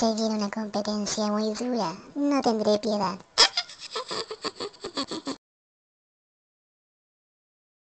Se viene una competencia muy dura. No tendré piedad.